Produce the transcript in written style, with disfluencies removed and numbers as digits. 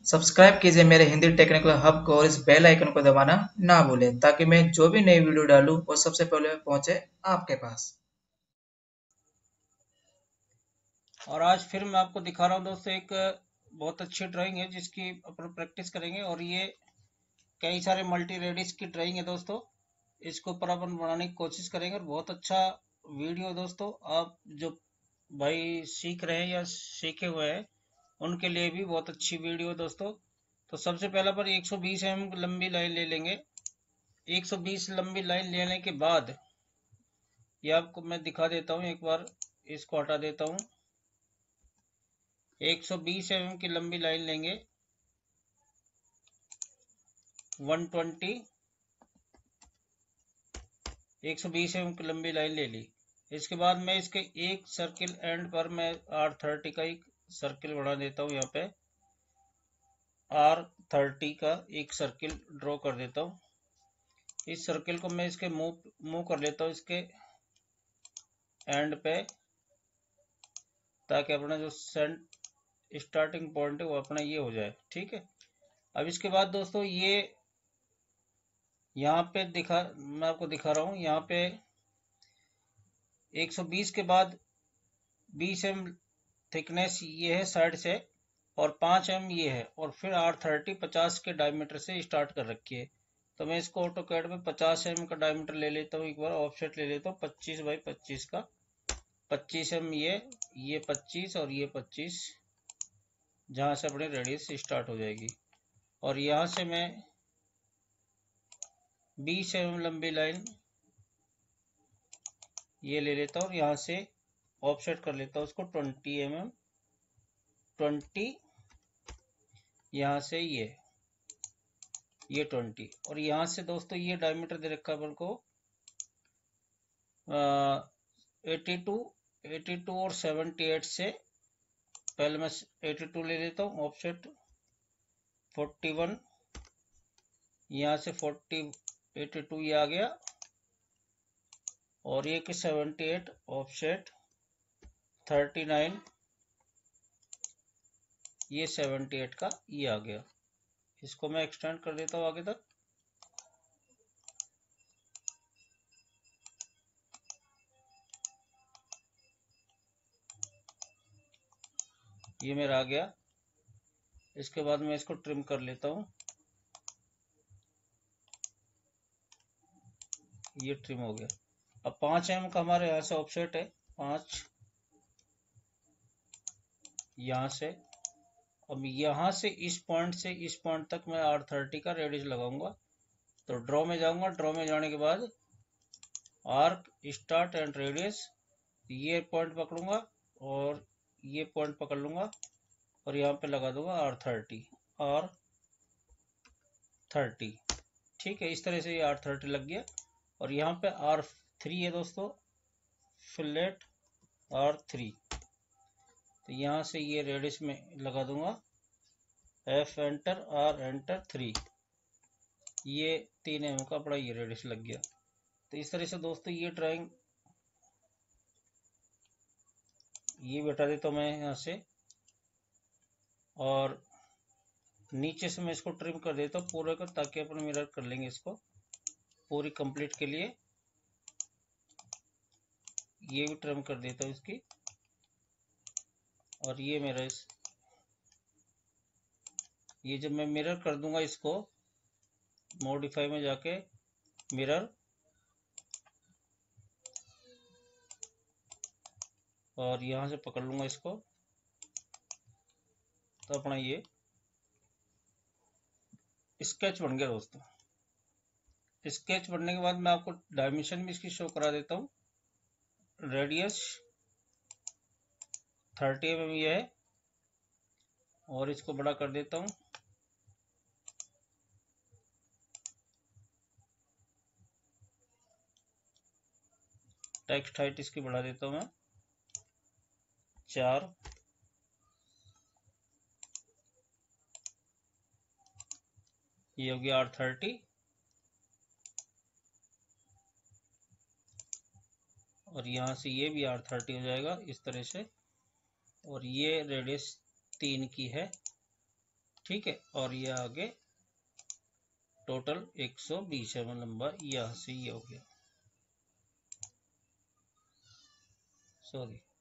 Subscribe कीजिए मेरे Hindi technical hub को और इस बेल आइकन को दबाना ना भूलें ताकि मैं जो भी नई वीडियो डालूं वो सबसे पहले पहुंचे आपके पास। और आज फिर मैं आपको दिखा रहा हूँ दोस्तों एक बहुत अच्छी ड्राइंग है जिसकी अपन प्रैक्टिस करेंगे। और ये कई सारे मल्टी रेडिस की ड्राइंग है दोस्तों। इसके ऊपर अपन बनाने की कोशिश करेंगे और बहुत अच्छा वीडियो है दोस्तों। आप जो भाई सीख रहे हैं या सीखे हुए हैं उनके लिए भी बहुत अच्छी वीडियो है दोस्तों। तो सबसे पहला पर 120 mm लंबी लाइन ले लेंगे। 120 लंबी लाइन लेने के बाद ये आपको मैं दिखा देता हूँ एक बार। इसको हटा देता हूँ। 120 mm की लंबी लाइन लेंगे। 120 120 mm की लंबी लाइन ले ली। इसके बाद मैं इसके एक सर्किल एंड पर मैं R30 का एक सर्किल बना देता हूँ। यहाँ पे R30 का एक सर्किल ड्रॉ कर देता हूँ। इस सर्किल को मैं इसके मूव कर लेता हूँ इसके एंड पे, ताकि अपना जो स्टार्टिंग पॉइंट है वो अपना ये हो जाए। ठीक है। अब इसके बाद दोस्तों ये यहाँ पे मैं आपको दिखा रहा हूँ। यहाँ पे 120 के बाद 20 mm थिकनेस ये है साइड से, और 5 mm ये है, और फिर R30 50 के डायमीटर से स्टार्ट कर रखी है। तो मैं इसको ऑटो कैड में 50 mm का डायमीटर ले लेता हूँ। एक बार ऑफसेट ले लेता हूँ 25 बाई 25 का। 25 mm ये 25 और ये 25, जहाँ से अपनी रेडियस स्टार्ट हो जाएगी। और यहाँ से मैं 20 mm लंबी लाइन ये ले लेता हूँ और यहाँ से ऑफसेट कर लेता हूँ उसको 20 mm। 20 यहाँ से ये 20, और यहाँ से दोस्तों ये डायमीटर दे रखा है अपन को 82 82 और 78 से। पहले मैं 82 ले लेता हूँ ऑफसेट 41, यहाँ से 40 82 ये आ गया, और ये कि 78 ऑफसेट 39 ये 78 का ये आ गया। इसको मैं एक्सटेंड कर देता हूँ आगे तक। ये मेरा आ गया। इसके बाद मैं इसको ट्रिम कर लेता हूँ। ये ट्रिम हो गया। अब 5 mm का हमारे यहाँ से ऑफसेट है 5, यहाँ से। अब यहाँ से इस पॉइंट तक मैं R30 का रेडियस लगाऊंगा। तो ड्रॉ में जाऊंगा। ड्रॉ में जाने के बाद आर्क स्टार्ट एंड रेडियस, ये पॉइंट पकड़ूंगा और ये पॉइंट पकड़ लूंगा और यहाँ पे लगा दूंगा R30। ठीक है। इस तरह से ये R30 लग गया। और यहाँ पे R3 है दोस्तों, फिलेट R3। तो यहाँ से ये रेडियस में लगा दूंगा F एंटर R एंटर 3। ये 3 mm का बड़ा ये रेडियस लग गया। तो इस तरह से दोस्तों ये ड्राइंग ये बैठा देता हूँ मैं यहाँ से, और नीचे से मैं इसको ट्रिम कर देता हूँ पूरे को, ताकि अपन मिरर कर लेंगे इसको पूरी कंप्लीट के लिए। ये भी ट्रिम कर देता हूँ इसकी। और ये मेरा ये जब मैं मिरर कर दूंगा इसको मॉडिफाई में जाके मिरर, और यहाँ से पकड़ लूंगा इसको, तो अपना ये स्केच बन गया दोस्तों। स्केच बनने के बाद मैं आपको डायमेंशन भी इसकी शो करा देता हूँ। रेडियस 30 mm ये है, और इसको बड़ा कर देता हूँ। टेक्स्ट हाइट इसकी बढ़ा देता हूँ मैं 4। ये हो गया R30। और यहाँ से ये भी R30 हो जाएगा इस तरह से। और ये रेडियस 3 की है ठीक है। और ये आगे टोटल 120 है, नंबर यहाँ से ये हो गया, सॉरी